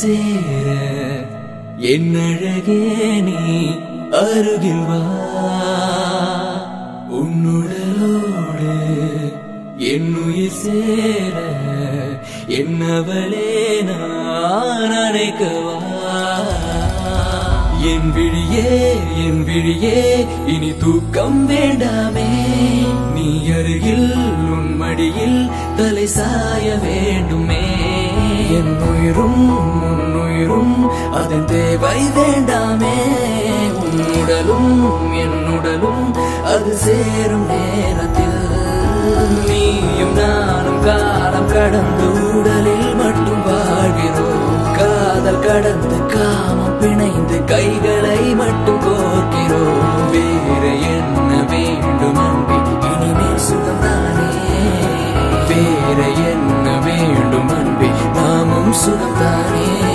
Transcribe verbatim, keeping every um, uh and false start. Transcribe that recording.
சேர என் அழகே நீ அருகில் வா உன்னுடலோடு என் உயிர் சேர என்னவளே நான் அணைக்கவா என் விழியே என் விழியே இனி தூக்கம் வேண்டாமே நீ அருகில் உன் மடியில் தலை சாய வேண்டுமே என் உயிரும் உன் உயிரும் அதன் தேவை வேண்டாமே உன் உடலும் என் உடலும் அது சேரும் நேரத்தில் நீயும் நானும் காலம் கடந்து உடலில் மட்டும் வாழ்கிறோம் காதல் கடந்து காமம் பிணைந்து கைகளை மட்டும் கோர்க்கிறோம் வேற என்ன வேண்டும் அன்பே இனிமேல் சுகம்தானே வேற என்ன வேண்டும் அன்பே நாமும் சுகம்தானே